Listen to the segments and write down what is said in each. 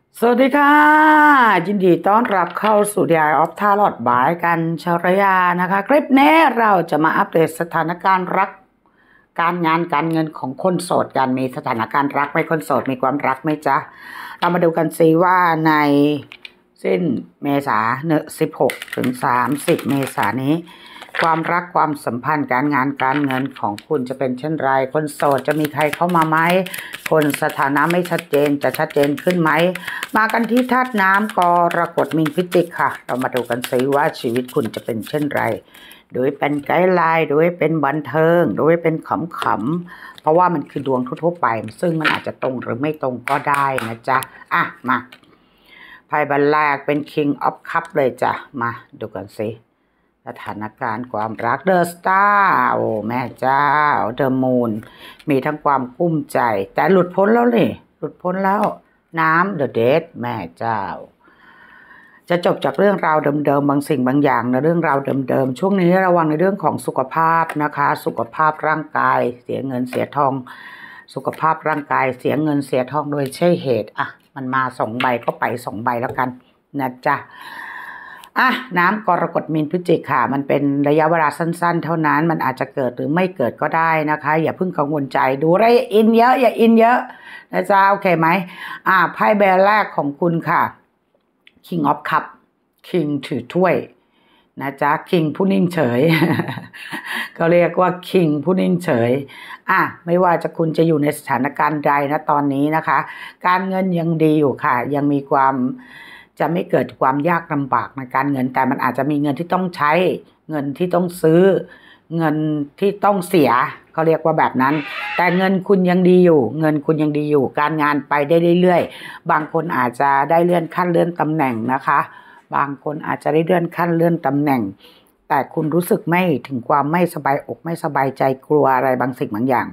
สวัสดีค่ะยินดีต้อนรับเข้าสู่ The Eye of Tarot บายกันชรยานะคะคลิปนี้เราจะมาอัปเดตสถานการณ์รักการงานการเงินของคนโสดกันมีสถานการณ์รักไหมคนโสดมีความรักไหมจ๊ะเรามาดูกันสิว่าในสิ้นเมษา16 ถึง 30 เมษายนนี้ความรักความสัมพันธ์การงานการเงินของคุณจะเป็นเช่นไรคนโสดจะมีใครเข้ามาไหมคนสถานะไม่ชัดเจนจะชัดเจนขึ้นไหมมากันที่ธาตุน้ำกรกฎมีนพิจิกค่ะเรามาดูกันสิว่าชีวิตคุณจะเป็นเช่นไรโดยเป็นไกด์ไลน์โดยเป็นบันเทิงโดยเป็นขำๆเพราะว่ามันคือดวงทั่วๆไปซึ่งมันอาจจะตรงหรือไม่ตรงก็ได้นะจ๊ะอ่ะมาไพ่ใบแรกเป็น King of Cup เลยจ้ะมาดูกันสิสถานการณ์ความรัก The Star โอ้แม่เจ้า The Moon มีทั้งความกุ้มใจแต่หลุดพ้นแล้วนี่หลุดพ้นแล้วน้ำ The Death แม่เจ้าจะจบจากเรื่องราวเดิมๆบางสิ่งบางอย่างนะเรื่องราวเดิมๆช่วงนี้ระวังในเรื่องของสุขภาพนะคะสุขภาพร่างกายเสียเงินเสียทองสุขภาพร่างกายเสียเงินเสียทองโดยใช่เหตุอ่ะมันมา2 ใบก็ไป2 ใบแล้วกันนะจ๊ะน้ำกรกฎมีนพฤศจิกค่ะมันเป็นระยะเวลาสั้นๆเท่านั้นมันอาจจะเกิดหรือไม่เกิดก็ได้นะคะอย่าเพิ่งกังวลใจดูอะไรอินเยอะอย่าอินเยอะนะจ๊ะโอเคไหมไพ่ใบแรกของคุณค่ะ King of Cup King ถือถ้วยนะจ๊ะ King ผู้นิ่งเฉย เขาเรียกว่า King ผู้นิ่งเฉยไม่ว่าจะคุณจะอยู่ในสถานการณ์ใดนะตอนนี้นะคะการเงินยังดีอยู่ค่ะยังมีความจะไม่เกิดความยากลำบากในการเงินแต่มันอาจจะมีเงินที่ต้องใช้เงินที่ต้องซื้อเงินที่ต้องเสียเขาเรียกว่าแบบนั้นแต่เงินคุณยังดีอยู่เงินคุณยังดีอยู่การงานไปได้เรื่อยๆบางคนอาจจะได้เลื่อนขั้นเลื่อนตำแหน่งนะคะบางคนอาจจะได้เลื่อนขั้นเลื่อนตำแหน่งแต่คุณรู้สึกไม่ถึงความไม่สบายอกไม่สบายใจกลัวอะไรบางสิ่งบางอย่าง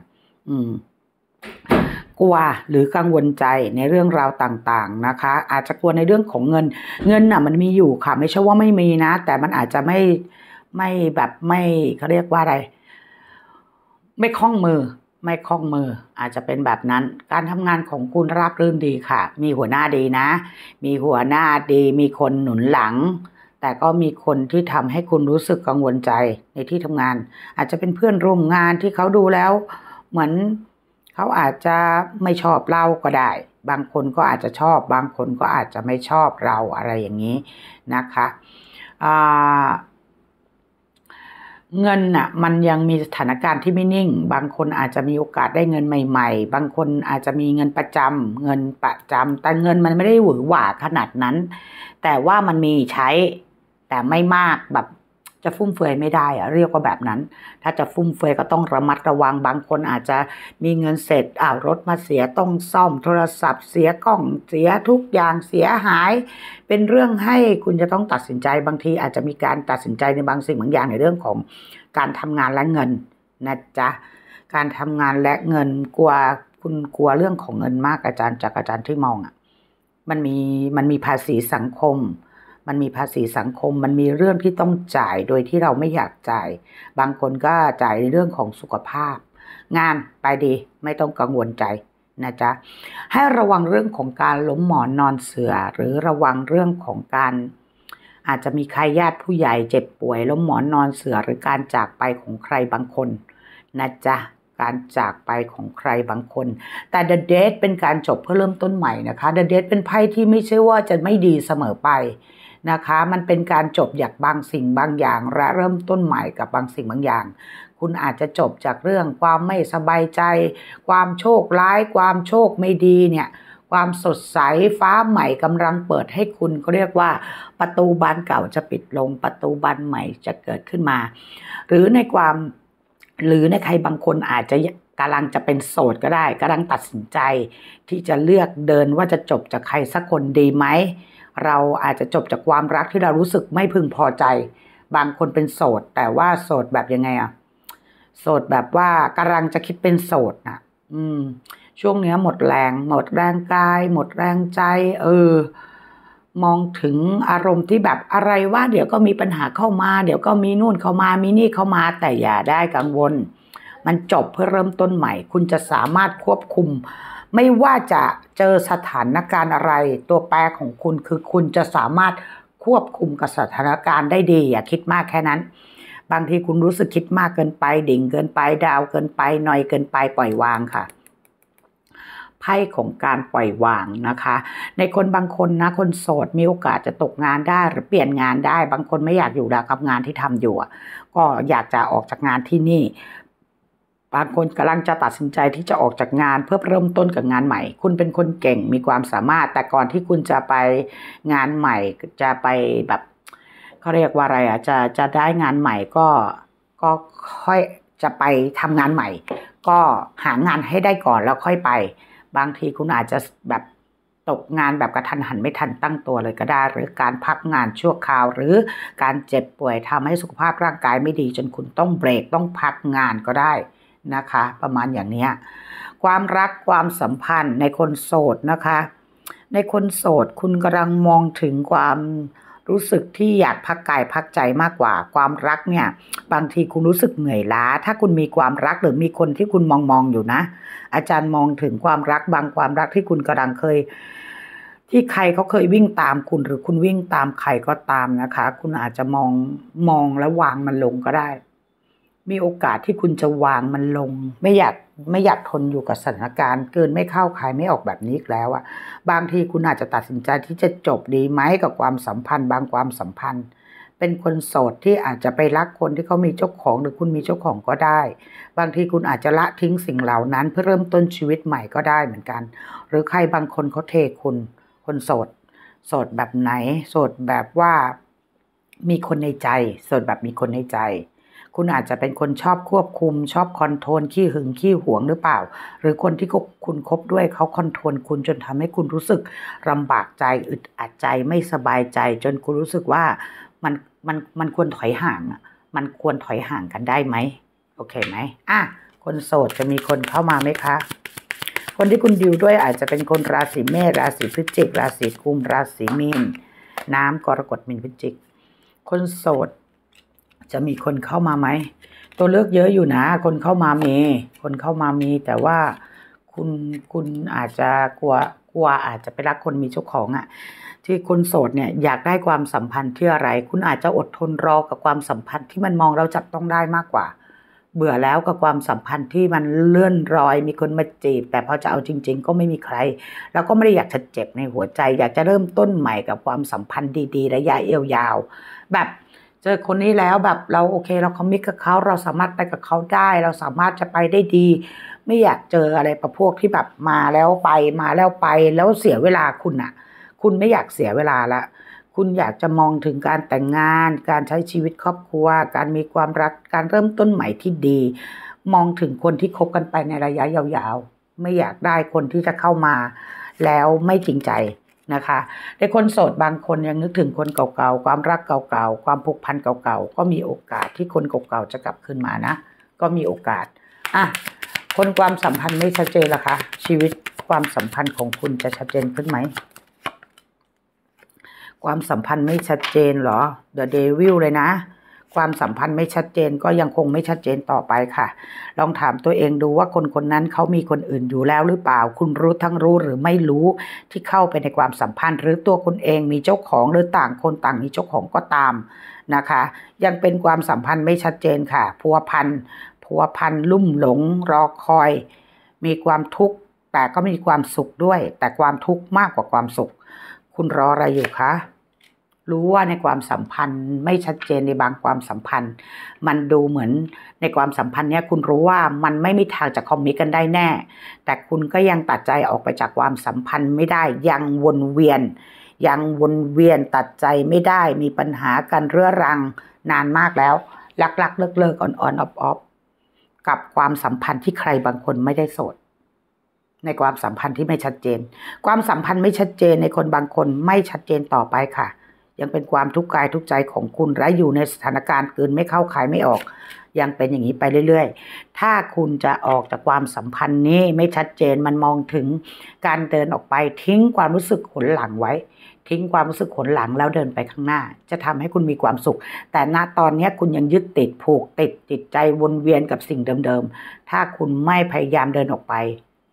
กลัวหรือกังวลใจในเรื่องราวต่างๆนะคะอาจจะกลัวในเรื่องของเงินน่ะมันมีอยู่ค่ะไม่ใช่ว่าไม่มีนะแต่มันอาจจะไม่แบบไม่เขาเรียกว่าอะไรไม่คล่องมืออาจจะเป็นแบบนั้นการทำงานของคุณราบรื่นดีค่ะมีหัวหน้าดีนะมีหัวหน้าดีมีคนหนุนหลังแต่ก็มีคนที่ทำให้คุณรู้สึกกังวลใจในที่ทำงานอาจจะเป็นเพื่อนร่วมงานที่เขาดูแล้วเหมือนเขาอาจจะไม่ชอบเราก็ได้บางคนก็อาจจะชอบบางคนก็อาจจะไม่ชอบเราอะไรอย่างนี้นะคะเงินน่ะมันยังมีสถานการณ์ที่ไม่นิ่งบางคนอาจจะมีโอกาสได้เงินใหม่ๆบางคนอาจจะมีเงินประจำแต่เงินมันไม่ได้หวือหวาขนาดนั้นแต่ว่ามันมีใช้แต่ไม่มากแบบจะฟุ่มเฟือยไม่ได้เรียกว่าแบบนั้นถ้าจะฟุ่มเฟือยก็ต้องระมัดระวังบางคนอาจจะมีเงินเสร็จรถมาเสียต้องซ่อมโทรศัพท์เสียกล้องเสียทุกอย่างเสียหายเป็นเรื่องให้คุณจะต้องตัดสินใจบางทีอาจจะมีการตัดสินใจในบางสิ่งบางอย่างในเรื่องของการทำงานและเงินนะจ๊ะการทำงานและเงินคุณกลัวเรื่องของเงินมากจากอาจารย์ที่มองมันมีภาษีสังคมมันมีภาษีสังคมมันมีเรื่องที่ต้องจ่ายโดยที่เราไม่อยากจ่ายบางคนก็จ่ายในเรื่องของสุขภาพงานไปดีไม่ต้องกังวลใจนะจ๊ะให้ระวังเรื่องของการล้มหมอนนอนเสื่อหรือระวังเรื่องของการอาจจะมีใครญาติผู้ใหญ่เจ็บป่วยล้มหมอนนอนเสื่อหรือการจากไปของใครบางคนนะจ๊ะการจากไปของใครบางคนแต่ The Death เป็นการจบเพื่อเริ่มต้นใหม่นะคะ The Death เป็นไพ่ที่ไม่ใช่ว่าจะไม่ดีเสมอไปนะคะมันเป็นการจบจากบางสิ่งบางอย่างและเริ่มต้นใหม่กับบางสิ่งบางอย่างคุณอาจจะจบจากเรื่องความไม่สบายใจความโชคร้ายความโชคไม่ดีเนี่ยความสดใสฟ้าใหม่กำลังเปิดให้คุณเขาเรียกว่าประตูบานเก่าจะปิดลงประตูบานใหม่จะเกิดขึ้นมาหรือในใครบางคนอาจจะกำลังจะเป็นโสดก็ได้กำลังตัดสินใจที่จะเลือกเดินว่าจะจบจากใครสักคนดีไหมเราอาจจะจบจากความรักที่เรารู้สึกไม่พึงพอใจบางคนเป็นโสดแต่ว่าโสดแบบยังไงโสดแบบว่ากำลังจะคิดเป็นโสดนะช่วงนี้หมดแรงกายหมดแรงใจมองถึงอารมณ์ที่แบบอะไรว่าเดี๋ยวก็มีปัญหาเข้ามาเดี๋ยวก็มีนู่นเข้ามามีนี่เข้ามาแต่อย่าได้กังวลมันจบเพื่อเริ่มต้นใหม่คุณจะสามารถควบคุมไม่ว่าจะเจอสถานการณ์อะไรตัวแปรของคุณคือคุณจะสามารถควบคุมกับสถานการณ์ได้ดีอย่าคิดมากแค่นั้นบางทีคุณรู้สึกคิดมากเกินไปดิ่งเกินไปดาวเกินไปหน่อยเกินไปปล่อยวางค่ะไพ่ของการปล่อยวางนะคะในคนบางคนนะคนโสดมีโอกาสจะตกงานได้หรือเปลี่ยนงานได้บางคนไม่อยากอยู่แล้วกับงานที่ทำอยู่ก็อยากจะออกจากงานที่นี่บางคนกำลังจะตัดสินใจที่จะออกจากงานเพื่อเริ่มต้นกับงานใหม่คุณเป็นคนเก่งมีความสามารถแต่ก่อนที่คุณจะไปงานใหม่จะไปแบบเขาเรียกว่าอะไรจะได้งานใหม่ก็ค่อยจะไปทำงานใหม่ก็หางานให้ได้ก่อนแล้วค่อยไปบางทีคุณอาจจะแบบตกงานแบบกระทันหันไม่ทันตั้งตัวเลยก็ได้หรือการพักงานชั่วคราวหรือการเจ็บป่วยทำให้สุขภาพร่างกายไม่ดีจนคุณต้องเบรกต้องพักงานก็ได้นะคะประมาณอย่างนี้ความรักความสัมพันธ์ในคนโสดนะคะในคนโสดคุณกำลังมองถึงความรู้สึกที่อยากพักกายพักใจมากกว่าความรักเนี่ยบางทีคุณรู้สึกเหนื่อยล้าถ้าคุณมีความรักหรือมีคนที่คุณมองอยู่นะอาจารย์มองถึงความรักบางความรักที่คุณกำลังเคยที่ใครเขาเคยวิ่งตามคุณหรือคุณวิ่งตามใครก็ตามนะคะคุณอาจจะมองแล้ววางมันลงก็ได้มีโอกาสที่คุณจะวางมันลงไม่อยากทนอยู่กับสถานการณ์เกินไม่เข้าใครไม่ออกแบบนี้แล้วอ่ะบางทีคุณอาจจะตัดสินใจที่จะจบดีไหมกับความสัมพันธ์บางความสัมพันธ์เป็นคนโสดที่อาจจะไปรักคนที่เขามีเจ้าของหรือคุณมีเจ้าของก็ได้บางทีคุณอาจจะละทิ้งสิ่งเหล่านั้นเพื่อเริ่มต้นชีวิตใหม่ก็ได้เหมือนกันหรือใครบางคนเขาเทคุณคนโสดแบบไหนโสดแบบว่ามีคนในใจโสดแบบมีคนในใจคุณอาจจะเป็นคนชอบควบคุมชอบคอนโทรลขี้หึงขี้หวงหรือเปล่าหรือคนที่คุณคบด้วยเขาคอนโทรลคุณจนทำให้คุณรู้สึกลำบากใจอึดอัดใจไม่สบายใจจนคุณรู้สึกว่ามันควรถอยห่างมันควรถอยห่างกันได้ไหมโอเคไหมคนโสดจะมีคนเข้ามาไหมคะคนที่คุณดิวด้วยอาจจะเป็นคนราศีเมษราศีพฤศจิกราศีกุมราศีมีนน้ำกรกฎมีนพฤศจิกคนโสดจะมีคนเข้ามาไหมตัวเลือกเยอะอยู่นะคนเข้ามามีแต่ว่าคุณอาจจะกลัวอาจจะไปรักคนมีเจ้าของที่คนโสดเนี่ยอยากได้ความสัมพันธ์ที่อะไรคุณอาจจะอดทนรอกับความสัมพันธ์ที่มันมองเราจับต้องได้มากกว่าเบื่อแล้วกับความสัมพันธ์ที่มันเลื่อนรอยมีคนมาจีบแต่พอจะเอาจริงๆก็ไม่มีใครแล้วก็ไม่ได้อยากจะเจ็บในหัวใจอยากจะเริ่มต้นใหม่กับความสัมพันธ์ดีๆระยะยาวๆแบบเจอคนนี้แล้วแบบเราโอเคเราคอมมิตกับเขาเราสามารถไปกับเขาได้เราสามารถจะไปได้ดีไม่อยากเจออะไรประพวกที่แบบมาแล้วไปแล้วเสียเวลาคุณไม่อยากเสียเวลาละคุณอยากจะมองถึงการแต่งงานการใช้ชีวิตครอบครัวการมีความรักการเริ่มต้นใหม่ที่ดีมองถึงคนที่คบกันไปในระยะยาวๆไม่อยากได้คนที่จะเข้ามาแล้วไม่จริงใจนะคะแต่คนโสดบางคนยังนึกถึงคนเก่าๆความรักเก่าๆความผูกพันเก่าๆก็มีโอกาสที่คนเก่าๆจะกลับคืนมานะก็มีโอกาสคนความสัมพันธ์ไม่ชัดเจนล่ะคะชีวิตความสัมพันธ์ของคุณจะชัดเจนขึ้นไหมความสัมพันธ์ไม่ชัดเจนเหรอ The Devil เลยนะความสัมพันธ์ไม่ชัดเจนก็ยังคงไม่ชัดเจนต่อไปค่ะลองถามตัวเองดูว่าคนนั้นเขามีคนอื่นอยู่แล้วหรือเปล่าคุณรู้ทั้งรู้หรือไม่รู้ที่เข้าไปในความสัมพันธ์หรือตัวคุณเองมีเจ้าของหรือต่างคนต่างมีเจ้าของก็ตามนะคะยังเป็นความสัมพันธ์ไม่ชัดเจนค่ะพัวพันลุ่มหลงรอคอยมีความทุกข์แต่ก็มีความสุขด้วยแต่ความทุกข์มากกว่าความสุขคุณรออะไรอยู่คะรู้ว่าในความสัมพันธ์ไม่ชัดเจนในบางความสัมพันธ์มันดูเหมือนในความสัมพันธ์เนี้ยคุณรู้ว่ามันไม่มีทางจะคอมมิตกันได้แน่แต่คุณก็ยังตัดใจออกไปจากความสัมพันธ์ไม่ได้ยังวนเวียนตัดใจไม่ได้มีปัญหากันเรื้อรังนานมากแล้วลักๆเลิกอ่อนออฟกับความสัมพันธ์ที่ใครบางคนไม่ได้โสดในความสัมพันธ์ที่ไม่ชัดเจนความสัมพันธ์ไม่ชัดเจนในคนบางคนไม่ชัดเจนต่อไปค่ะยังเป็นความทุกข์กายทุกใจของคุณและอยู่ในสถานการณ์เกินไม่เข้าขายไม่ออกยังเป็นอย่างนี้ไปเรื่อยๆถ้าคุณจะออกจากความสัมพันธ์นี้ไม่ชัดเจนมันมองถึงการเดินออกไปทิ้งความรู้สึกหนหลังไว้ทิ้งความรู้สึกหนหลังแล้วเดินไปข้างหน้าจะทำให้คุณมีความสุขแต่ณตอนนี้คุณยังยึดติดผูกติดจิตใจวนเวียนกับสิ่งเดิมๆถ้าคุณไม่พยายามเดินออกไป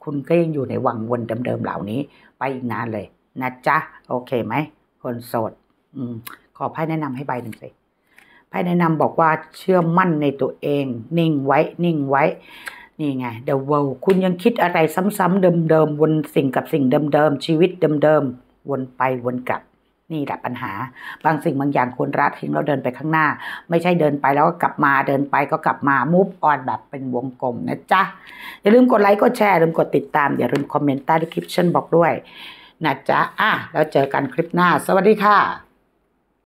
คุณก็ยังอยู่ในวังวนเดิมๆเหล่านี้ไปอีกนานเลยนะจ๊ะโอเคไหมคนโสดขอไพ่แนะนำให้ใบหนึ่งสิไพ่แนะนำบอกว่าเชื่อมั่นในตัวเองนิ่งไว้นี่ไง The World คุณยังคิดอะไรซ้ำๆเดิมๆวนสิ่งกับสิ่งเดิมๆชีวิตเดิมๆวนไปวนกลับนี่แหละปัญหาบางสิ่งบางอย่างควรละทิ้งแล้วเดินไปข้างหน้าไม่ใช่เดินไปแล้วก็กลับมาเดินไปก็กลับมามูฟออนแบบเป็นวงกลมนะจ๊ะอย่าลืมกดไลค์กดแชร์อย่าลืมกดติดตามอย่าลืมคอมเมนต์ใต้คลิปฉันบอกด้วยนะจ๊ะแล้วเจอกันคลิปหน้าสวัสดีค่ะ